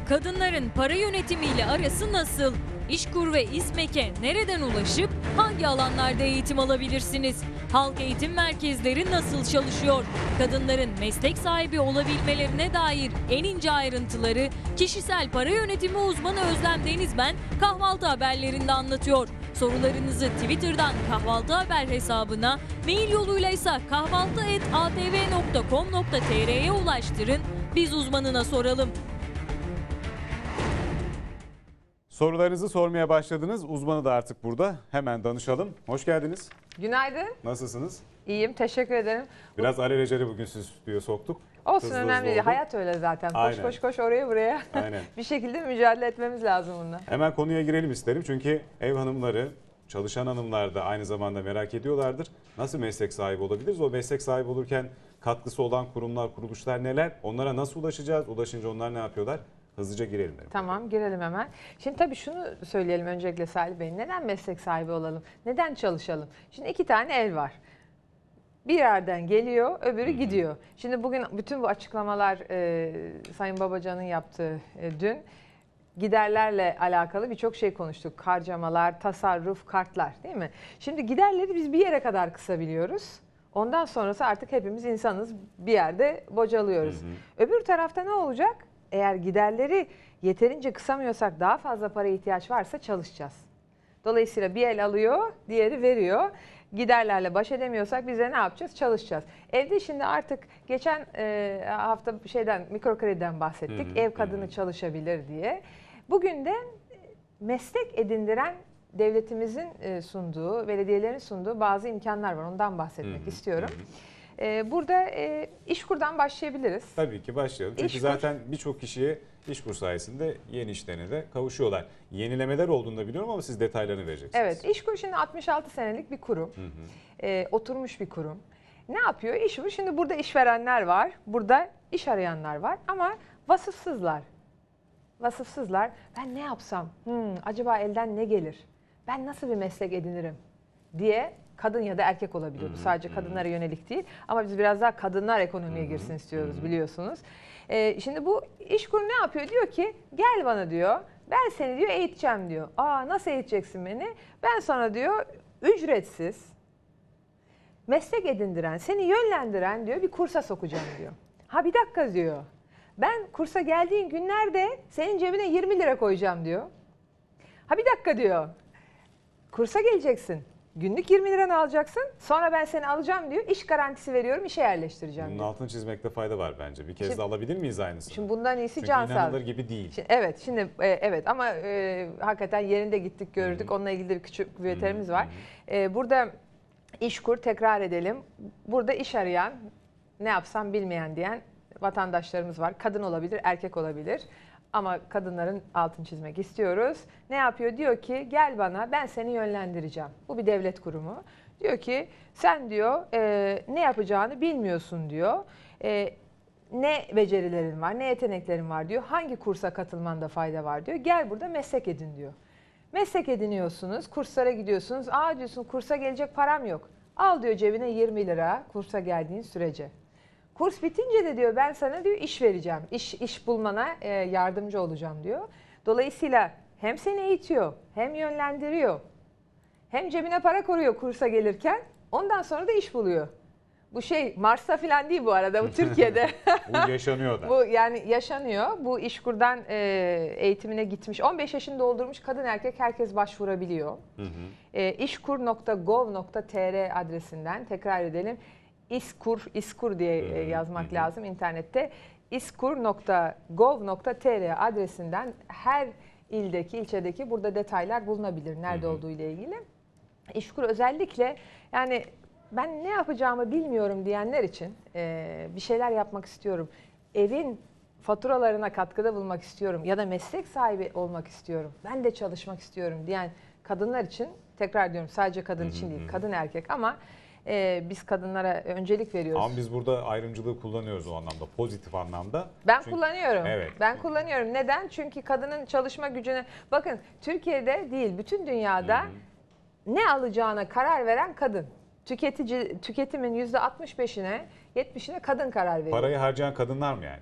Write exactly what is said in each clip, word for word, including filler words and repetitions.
Kadınların para yönetimiyle arası nasıl? İşkur ve İSMEK'e nereden ulaşıp hangi alanlarda eğitim alabilirsiniz? Halk eğitim merkezleri nasıl çalışıyor? Kadınların meslek sahibi olabilmelerine dair en ince ayrıntıları kişisel para yönetimi uzmanı Özlem Denizben kahvaltı haberlerinde anlatıyor. Sorularınızı Twitter'dan Kahvaltı Haber hesabına, mail yoluyla ise kahvaltı et a t v nokta com nokta t r'ye ulaştırın. Biz uzmanına soralım. Sorularınızı sormaya başladınız. Uzmanı da artık burada. Hemen danışalım. Hoş geldiniz. Günaydın. Nasılsınız? İyiyim, teşekkür ederim. Biraz alelacele bugün sizi stüdyoya soktuk. Olsun, hızlı önemli hızlı değil. oldu. Hayat öyle zaten. Koş Aynen. koş koş oraya buraya. Aynen. Bir şekilde mücadele etmemiz lazım bununla. Hemen konuya girelim isterim. Çünkü ev hanımları, çalışan hanımlar da aynı zamanda merak ediyorlardır. Nasıl meslek sahibi olabiliriz? O meslek sahibi olurken katkısı olan kurumlar, kuruluşlar neler? Onlara nasıl ulaşacağız? Ulaşınca onlar ne yapıyorlar? Hızlıca girelim. Dedim. Tamam, girelim hemen. Şimdi tabii şunu söyleyelim öncelikle Salih Bey. Neden meslek sahibi olalım? Neden çalışalım? Şimdi iki tane el var. Bir yerden geliyor, öbürü hmm. gidiyor. Şimdi bugün bütün bu açıklamalar e, Sayın Babacan'ın yaptığı e, dün giderlerle alakalı birçok şey konuştuk. Harcamalar, tasarruf, kartlar, değil mi? Şimdi giderleri biz bir yere kadar kısabiliyoruz. Ondan sonrası artık hepimiz insanız, bir yerde bocalıyoruz. Hmm. Öbür tarafta ne olacak? Eğer giderleri yeterince kısamıyorsak, daha fazla paraya ihtiyaç varsa çalışacağız. Dolayısıyla bir el alıyor, diğeri veriyor. Giderlerle baş edemiyorsak biz de ne yapacağız? Çalışacağız. Evde şimdi artık geçen e, hafta şeyden, mikro krediden bahsettik. Hı hı, Ev kadını hı. çalışabilir diye. Bugün de meslek edindiren devletimizin sunduğu, belediyelerin sunduğu bazı imkanlar var. Ondan bahsetmek hı hı, istiyorum. Hı. Burada e, İşkur'dan başlayabiliriz. Tabii ki başlayalım. Çünkü İşkur, zaten birçok kişiye İşkur sayesinde yeni işlerine de kavuşuyorlar. Yenilemeler olduğunu da biliyorum ama siz detaylarını vereceksiniz. Evet, İşkur şimdi altmış altı senelik bir kurum. Hı hı. E, oturmuş bir kurum. Ne yapıyor? İşkur şimdi burada işverenler var, burada iş arayanlar var ama vasıfsızlar. Vasıfsızlar. Ben ne yapsam? Hmm, acaba elden ne gelir? Ben nasıl bir meslek edinirim? Diye kadın ya da erkek olabilir. Bu sadece kadınlara yönelik değil. Ama biz biraz daha kadınlar ekonomiye girsin istiyoruz biliyorsunuz. Ee, şimdi bu İşkur ne yapıyor? Diyor ki gel bana diyor. Ben seni diyor eğiteceğim diyor. Aa nasıl eğiteceksin beni? Ben sana diyor ücretsiz meslek edindiren, seni yönlendiren diyor bir kursa sokacağım diyor. Ha bir dakika diyor. Ben kursa geldiğin günlerde senin cebine yirmi lira koyacağım diyor. Ha bir dakika diyor. Kursa geleceksin. Günlük yirmi liranı alacaksın. Sonra ben seni alacağım diyor. İş garantisi veriyorum, işe yerleştireceğim Bunun diyor. altını çizmekte fayda var bence. Bir kez şimdi, de alabilir miyiz aynısını? Şimdi bundan iyisi Çünkü can sağlığı. inanılır gibi değil. Şimdi, evet, şimdi e, evet ama e, hakikaten yerinde gittik, gördük. Hı-hı. Onunla ilgili de bir küçük büyüterimiz var. E, burada İşkur, tekrar edelim. Burada iş arayan, ne yapsam bilmeyen diyen vatandaşlarımız var. Kadın olabilir, erkek olabilir. Ama kadınların altını çizmek istiyoruz. Ne yapıyor? Diyor ki gel bana, ben seni yönlendireceğim. Bu bir devlet kurumu. Diyor ki sen diyor e, ne yapacağını bilmiyorsun diyor. E, ne becerilerin var, ne yeteneklerin var diyor. Hangi kursa katılmanda fayda var diyor. Gel burada meslek edin diyor. Meslek ediniyorsunuz, kurslara gidiyorsunuz. Aa diyorsun kursa gelecek param yok. Al diyor cebine yirmi lira kursa geldiğin sürece. Kurs bitince de diyor ben sana diyor iş vereceğim. İş, iş bulmana e, yardımcı olacağım diyor. Dolayısıyla hem seni eğitiyor, hem yönlendiriyor, hem cebine para koruyor kursa gelirken. Ondan sonra da iş buluyor. Bu şey Mars'ta falan değil bu arada, bu Türkiye'de. Bu yaşanıyor da. Bu yani yaşanıyor. Bu İşkur'dan e, eğitimine gitmiş, on beş yaşını doldurmuş kadın erkek herkes başvurabiliyor. Hı hı. E, işkur nokta gov nokta tr adresinden tekrar edelim. İSKUR, İSKUR diye hı hı, yazmak hı. lazım internette. iskur nokta gov nokta tr adresinden her ildeki, ilçedeki burada detaylar bulunabilir. Nerede hı hı. olduğu ile ilgili. İşkur özellikle yani ben ne yapacağımı bilmiyorum diyenler için e, bir şeyler yapmak istiyorum. Evin faturalarına katkıda bulunmak istiyorum ya da meslek sahibi olmak istiyorum. Ben de çalışmak istiyorum diyen kadınlar için, tekrar diyorum sadece kadın hı hı, için değil, kadın erkek ama Ee, biz kadınlara öncelik veriyoruz. Ama biz burada ayrımcılığı kullanıyoruz o anlamda, pozitif anlamda. Ben Çünkü, kullanıyorum. Evet. Ben kullanıyorum. Neden? Çünkü kadının çalışma gücüne, bakın Türkiye'de değil bütün dünyada hı hı. ne alacağına karar veren kadın. Tüketici tüketimin yüzde altmış beşine, yetmişine kadın karar veriyor. Parayı harcayan kadınlar mı yani?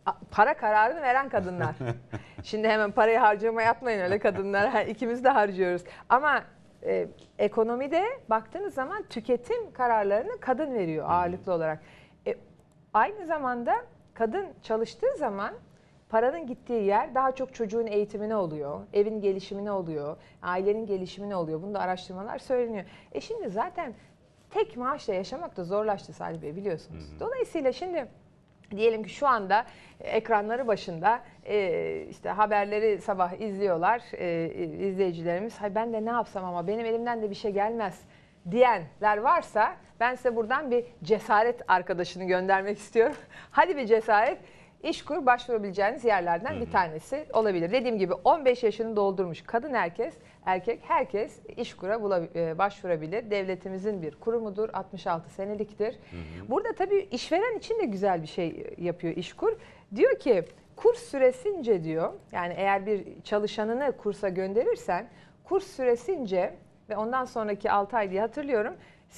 a- para kararını veren kadınlar. Şimdi hemen parayı harcama yapmayın öyle kadınlar. Ha, İkimiz de harcıyoruz. Ama e, ekonomide baktığınız zaman tüketim kararlarını kadın veriyor ağırlıklı olarak. E, aynı zamanda kadın çalıştığı zaman paranın gittiği yer daha çok çocuğun eğitimine oluyor, evin gelişimine oluyor, ailenin gelişimine oluyor. Bunda araştırmalar söyleniyor. E şimdi zaten tek maaşla yaşamak da zorlaştı Salih Bey, biliyorsunuz. Hı hı. Dolayısıyla şimdi diyelim ki şu anda ekranları başında e, işte haberleri sabah izliyorlar e, izleyicilerimiz. Hay ben de ne yapsam ama benim elimden de bir şey gelmez diyenler varsa ben size buradan bir cesaret arkadaşını göndermek istiyorum. Hadi bir cesaret. İşkur başvurabileceğiniz yerlerden bir tanesi olabilir. Dediğim gibi on beş yaşını doldurmuş kadın herkes, erkek herkes İşkur'a başvurabilir. Devletimizin bir kurumudur, altmış altı seneliktir. Hı hı. Burada tabii işveren için de güzel bir şey yapıyor İşkur. Diyor ki kurs süresince diyor, yani eğer bir çalışanını kursa gönderirsen kurs süresince ve ondan sonraki altı ay diye hatırlıyorum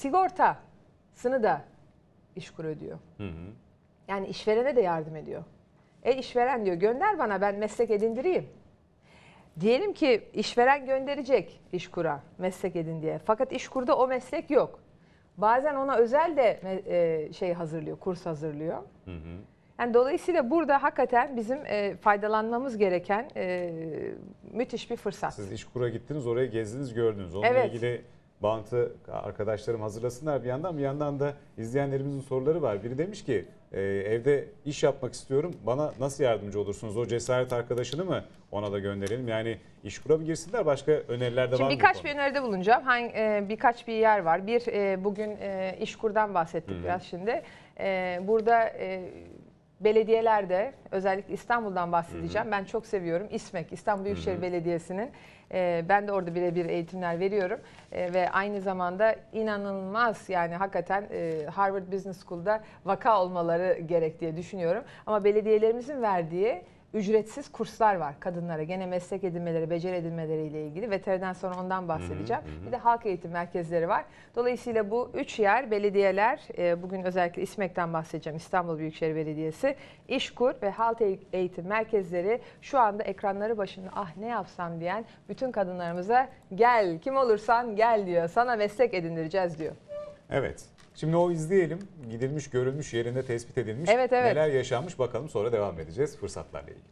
sigortasını da İşkur ödüyor. Hı hı. Yani işverene de yardım ediyor. E işveren diyor gönder bana ben meslek edindireyim. Diyelim ki işveren gönderecek İşkur'a meslek edin diye. Fakat İşkur'da o meslek yok. Bazen ona özel de e, şey hazırlıyor, kurs hazırlıyor. Hı hı. Yani dolayısıyla burada hakikaten bizim e, faydalanmamız gereken e, müthiş bir fırsat. Siz İşkur'a gittiniz, oraya gezdiniz, gördünüz. Onunla evet. ilgili bantı arkadaşlarım hazırlasınlar bir yandan. Bir yandan da izleyenlerimizin soruları var. Biri demiş ki e, evde iş yapmak istiyorum. Bana nasıl yardımcı olursunuz? O cesaret arkadaşını mı ona da gönderelim? Yani İşkur'a mı girsinler? Başka öneriler de var mı? Şimdi birkaç bir öneride bulunacağım. Hangi, e, birkaç bir yer var. Bir e, bugün e, İşkur'dan bahsettik Hı-hı. biraz şimdi. E, burada e, belediyelerde özellikle İstanbul'dan bahsedeceğim. Hı-hı. Ben çok seviyorum. İSMEK, İstanbul Büyükşehir Hı-hı. Belediyesi'nin. E, ben de orada birebir eğitimler veriyorum. E, ve aynı zamanda inanılmaz yani hakikaten e, Harvard Business School'da vaka olmaları gerek diye düşünüyorum. Ama belediyelerimizin verdiği ücretsiz kurslar var kadınlara. Gene meslek edinmeleri, beceri edinmeleriyle ilgili. Veteriden sonra ondan bahsedeceğim. Hı hı. Bir de halk eğitim merkezleri var. Dolayısıyla bu üç yer belediyeler, bugün özellikle İSMEK'ten bahsedeceğim. İstanbul Büyükşehir Belediyesi, İşkur ve halk eğitim merkezleri şu anda ekranları başında ah ne yapsam diyen bütün kadınlarımıza gel kim olursan gel diyor. Sana meslek edindireceğiz diyor. Evet. Şimdi o izleyelim. Gidilmiş, görülmüş, yerinde tespit edilmiş. Evet, evet. Neler yaşanmış bakalım, sonra devam edeceğiz fırsatlarla ilgili.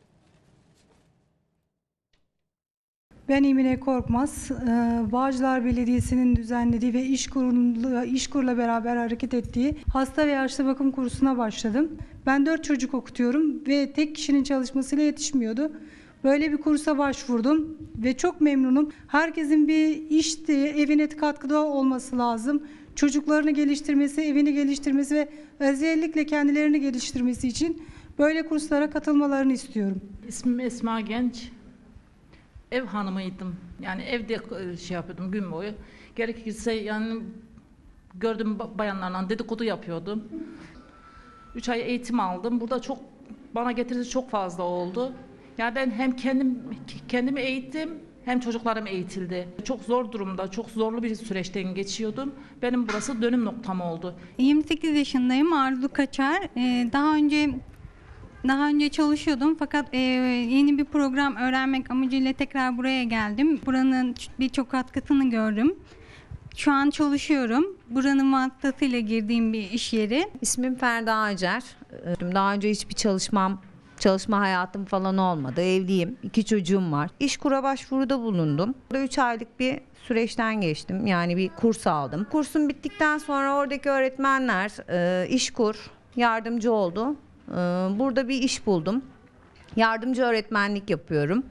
Ben Emine Korkmaz. Bağcılar Belediyesi'nin düzenlediği ve İşkur'la, İşkur'la beraber hareket ettiği hasta ve yaşlı bakım kursuna başladım. Ben dört çocuk okutuyorum ve tek kişinin çalışmasıyla yetişmiyordu. Böyle bir kursa başvurdum ve çok memnunum. Herkesin bir işte evine katkıda olması lazım. Çocuklarını geliştirmesi, evini geliştirmesi ve özellikle kendilerini geliştirmesi için böyle kurslara katılmalarını istiyorum. İsmim Esma Genç. Ev hanımıydım. Yani evde şey yapıyordum gün boyu. Gerekirse yani gördüğüm bayanlarla dedikodu yapıyordum. Üç ay eğitim aldım. Burada çok bana getirisi çok fazla oldu. Yani ben hem kendim kendimi eğittim hem çocuklarım eğitildi. Çok zor durumda, çok zorlu bir süreçten geçiyordum. Benim burası dönüm noktam oldu. yirmi sekiz yaşındayım. Arzu Kaçar. Ee, daha önce daha önce çalışıyordum fakat e, yeni bir program öğrenmek amacıyla tekrar buraya geldim. Buranın birçok katkısını gördüm. Şu an çalışıyorum. Buranın vasıtasıyla girdiğim bir iş yeri. İsmim Ferda Acar. Daha önce hiçbir çalışmam Çalışma hayatım falan olmadı. Evliyim. İki çocuğum var. İşkur'a başvuruda bulundum. üç aylık bir süreçten geçtim. Yani bir kurs aldım. Kursum bittikten sonra oradaki öğretmenler e, İşkur yardımcı oldu. E, burada bir iş buldum. Yardımcı öğretmenlik yapıyorum.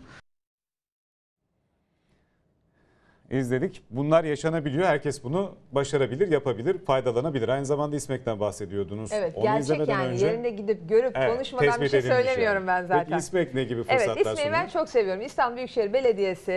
İzledik. Bunlar yaşanabiliyor. Herkes bunu başarabilir, yapabilir, faydalanabilir. Aynı zamanda İSMEK'ten bahsediyordunuz. Evet, Onu gerçek yani önce, yerinde gidip görüp evet, konuşmadan bir şey söylemiyorum yani. ben zaten. Peki İSMEK ne gibi fırsatlar Evet, İSMEK'i sunuyor? ben çok seviyorum. İstanbul Büyükşehir Belediyesi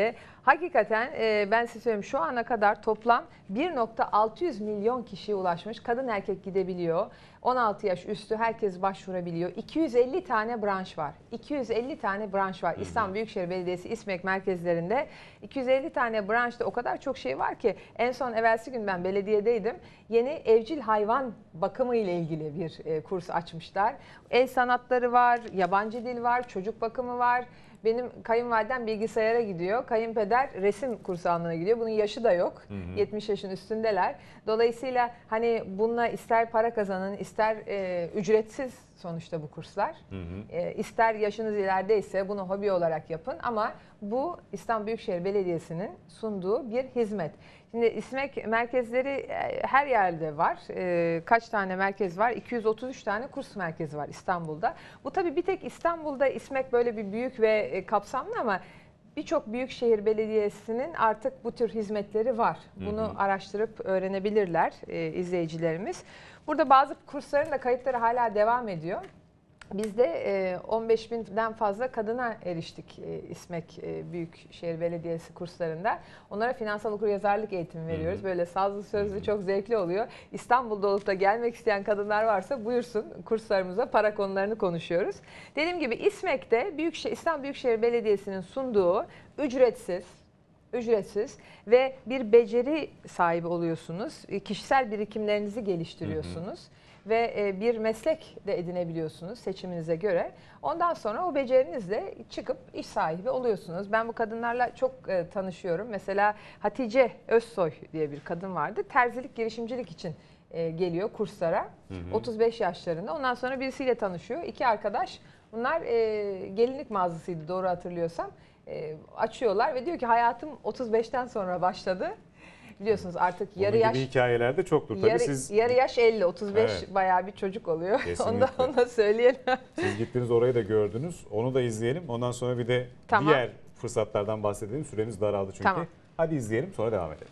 Hakikaten e, ben size söyleyeyim, şu ana kadar toplam bir nokta altı yüz milyon kişiye ulaşmış. Kadın erkek gidebiliyor. on altı yaş üstü herkes başvurabiliyor. iki yüz elli tane branş var. iki yüz elli tane branş var. İstanbul Büyükşehir Belediyesi İSMEK merkezlerinde iki yüz elli tane branşta o kadar çok şey var ki en son evvelsi gün ben belediyedeydim. Yeni evcil hayvan bakımı ile ilgili bir e, kurs açmışlar. El sanatları var, yabancı dil var, çocuk bakımı var. Benim kayınvalidem bilgisayara gidiyor. Kayınpeder resim kursu almaya gidiyor. Bunun yaşı da yok. Hı hı. yetmiş yaşın üstündeler. Dolayısıyla hani bununla ister para kazanın, ister e, ücretsiz sonuçta bu kurslar. Hı hı. E, ister yaşınız ilerideyse bunu hobi olarak yapın. Ama bu İstanbul Büyükşehir Belediyesi'nin sunduğu bir hizmet. Şimdi İSMEK merkezleri her yerde var. E, kaç tane merkez var? iki yüz otuz üç tane kurs merkezi var İstanbul'da. Bu tabii bir tek İstanbul'da İSMEK böyle bir büyük ve kapsamlı ama birçok büyükşehir belediyesinin artık bu tür hizmetleri var. Bunu hı hı. araştırıp öğrenebilirler e, izleyicilerimiz. Burada bazı kursların da kayıtları hala devam ediyor. Biz de on beş binden fazla kadına eriştik İSMEK Büyükşehir Belediyesi kurslarında. Onlara finansal okuryazarlık eğitimi veriyoruz. Böyle sazlı sözlü çok zevkli oluyor. İstanbul'da olup da gelmek isteyen kadınlar varsa buyursun, kurslarımıza para konularını konuşuyoruz. Dediğim gibi İSMEK'te Büyükşehir, İstanbul Büyükşehir Belediyesi'nin sunduğu ücretsiz, ücretsiz ve bir beceri sahibi oluyorsunuz. Kişisel birikimlerinizi geliştiriyorsunuz. Hı hı. Ve bir meslek de edinebiliyorsunuz seçiminize göre. Ondan sonra o becerinizle çıkıp iş sahibi oluyorsunuz. Ben bu kadınlarla çok tanışıyorum. Mesela Hatice Özsoy diye bir kadın vardı. Terzilik, girişimcilik için geliyor kurslara. Hı hı. otuz beş yaşlarında. Ondan sonra birisiyle tanışıyor. İki arkadaş. Bunlar gelinlik mağazasıydı doğru hatırlıyorsam. Açıyorlar ve diyor ki hayatım otuz beşten sonra başladı. Biliyorsunuz artık Bunun yarı yaş gibi hikayelerde çoktur tabii. Yarı, siz yarı yaş elli, otuz beş evet. bayağı bir çocuk oluyor. Kesinlikle. Onu da söyleyelim. Siz gittiniz orayı da gördünüz. Onu da izleyelim. Ondan sonra bir de tamam. diğer fırsatlardan bahsedelim. Süremiz daraldı çünkü. Tamam. Hadi izleyelim sonra devam edelim.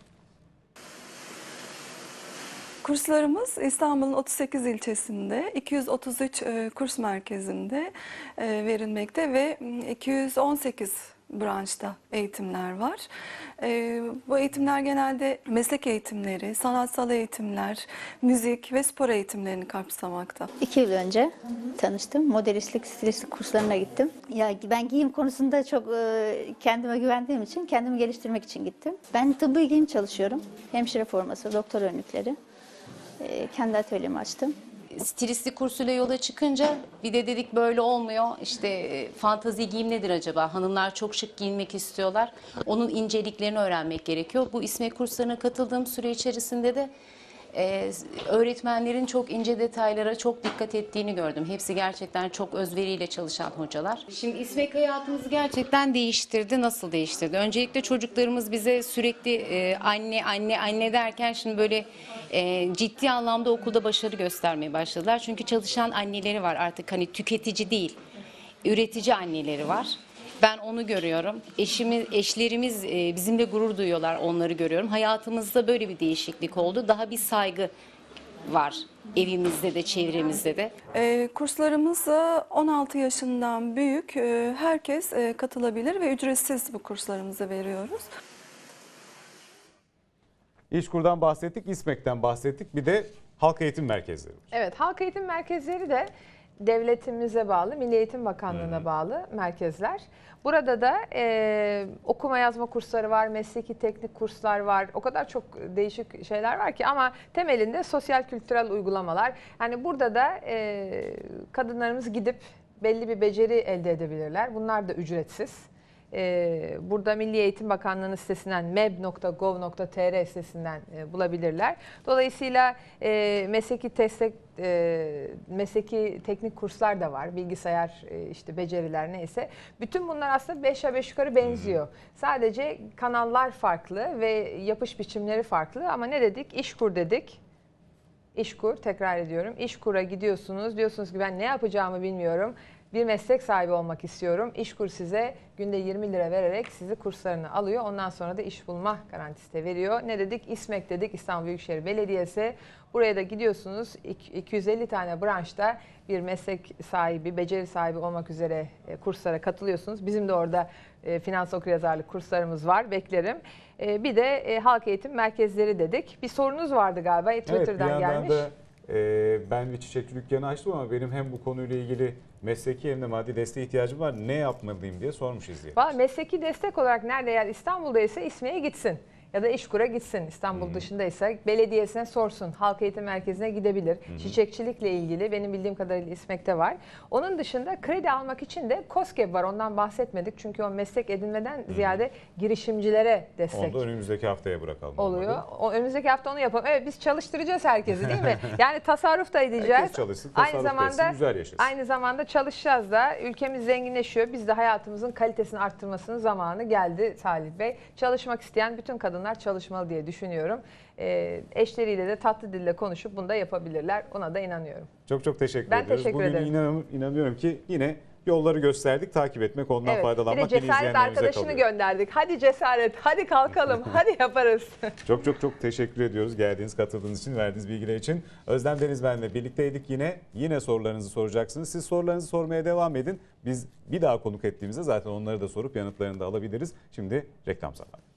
Kurslarımız İstanbul'un otuz sekiz ilçesinde, iki yüz otuz üç kurs merkezinde verilmekte ve iki yüz on sekiz branşta eğitimler var. E, bu eğitimler genelde meslek eğitimleri, sanatsal eğitimler, müzik ve spor eğitimlerini kapsamakta. İki yıl önce tanıştım. Modelistlik, stilistlik kurslarına gittim. Ya ben giyim konusunda çok e, kendime güvendiğim için, kendimi geliştirmek için gittim. Ben tıbbi giyim çalışıyorum. Hemşire forması, doktor önlükleri. E, kendi atölyemi açtım. Stilistlik kursuyla yola çıkınca bir de dedik böyle olmuyor. İşte fantazi giyim nedir acaba? Hanımlar çok şık giyinmek istiyorlar. Onun inceliklerini öğrenmek gerekiyor. Bu İSMEK kurslarına katıldığım süre içerisinde de e, öğretmenlerin çok ince detaylara çok dikkat ettiğini gördüm. Hepsi gerçekten çok özveriyle çalışan hocalar. Şimdi İSMEK hayatımızı gerçekten değiştirdi. Nasıl değiştirdi? Öncelikle çocuklarımız bize sürekli e, anne anne anne derken şimdi böyle e, ciddi anlamda okulda başarı göstermeye başladılar. Çünkü çalışan anneleri var artık, hani tüketici değil, üretici anneleri var. Ben onu görüyorum. Eşimiz, eşlerimiz bizimle gurur duyuyorlar, onları görüyorum. Hayatımızda böyle bir değişiklik oldu. Daha bir saygı var evimizde de, çevremizde de. E, kurslarımıza on altı yaşından büyük e, herkes e, katılabilir ve ücretsiz bu kurslarımızı veriyoruz. İşkur'dan bahsettik, İSMEK'ten bahsettik. Bir de halk eğitim merkezleri var. Evet, halk eğitim merkezleri de devletimize bağlı, Milli Eğitim Bakanlığı'na hmm. bağlı merkezler. Burada da e, okuma yazma kursları var, mesleki teknik kurslar var. O kadar çok değişik şeyler var ki ama temelinde sosyal kültürel uygulamalar. Yani burada da e, kadınlarımız gidip belli bir beceri elde edebilirler. Bunlar da ücretsiz. Ee, burada Milli Eğitim Bakanlığı'nın sitesinden meb nokta gov nokta tr sitesinden e, bulabilirler. Dolayısıyla e, mesleki destek, e, mesleki teknik kurslar da var. Bilgisayar, e, işte beceriler neyse. Bütün bunlar aslında beş aşağı beş yukarı benziyor. Sadece kanallar farklı ve yapış biçimleri farklı. Ama ne dedik? İşkur dedik. İşkur, tekrar ediyorum. İşkur'a gidiyorsunuz. Diyorsunuz ki ben ne yapacağımı bilmiyorum. bir meslek sahibi olmak istiyorum. İşkur size günde yirmi lira vererek sizi kurslarını alıyor. Ondan sonra da iş bulma garantisi de veriyor. Ne dedik? İSMEK dedik, İstanbul Büyükşehir Belediyesi. Buraya da gidiyorsunuz. iki yüz elli tane branşta bir meslek sahibi, beceri sahibi olmak üzere kurslara katılıyorsunuz. Bizim de orada finans okuryazarlık kurslarımız var. Beklerim. Bir de halk eğitim merkezleri dedik. Bir sorunuz vardı galiba. Twitter'dan evet, bir yandan gelmiş. Da, e, ben bir çiçekçi dükkanı açtım ama benim hem bu konuyla ilgili mesleki hem de maddi desteğe ihtiyacım var. Ne yapmalıyım diye sormuş izleyen. Valla mesleki destek olarak nerede, eğer İstanbul'da ise İSME'ye gitsin. Ya da İşkur'a gitsin. İstanbul hmm. dışındaysa belediyesine sorsun. Halk eğitim merkezine gidebilir. Hmm. Çiçekçilikle ilgili benim bildiğim kadarıyla İSMEK'te var. Onun dışında kredi almak için de KOSGEB var. Ondan bahsetmedik. Çünkü o meslek edinmeden hmm. ziyade girişimcilere destek. Onu da önümüzdeki haftaya bırakalım. Oluyor. O, önümüzdeki hafta onu yapalım. Evet, biz çalıştıracağız herkesi değil mi? Yani tasarruf da edeceğiz. Herkes çalışsın, tasarruf aynı zamanda, etsin, güzel yaşasın. Aynı zamanda çalışacağız da. Ülkemiz zenginleşiyor. Biz de hayatımızın kalitesini arttırmasının zamanı geldi Salih Bey. Çalışmak isteyen bütün kadınlar çalışmalı diye düşünüyorum. E, eşleriyle de tatlı dille konuşup bunu da yapabilirler. Ona da inanıyorum. Çok çok teşekkür ben ediyoruz. Teşekkür Bugün ederim. inan, inanıyorum ki yine yolları gösterdik, takip etmek, ondan evet, faydalanmak. Bir de cesaret arkadaşını kalıyor. gönderdik. Hadi cesaret, hadi kalkalım, hadi yaparız. Çok çok çok teşekkür ediyoruz geldiğiniz, katıldığınız için, verdiğiniz bilgiler için. Özlem Deniz benle birlikteydik yine. Yine sorularınızı soracaksınız. Siz sorularınızı sormaya devam edin. Biz bir daha konuk ettiğimizde zaten onları da sorup yanıtlarını da alabiliriz. Şimdi reklam zamanı.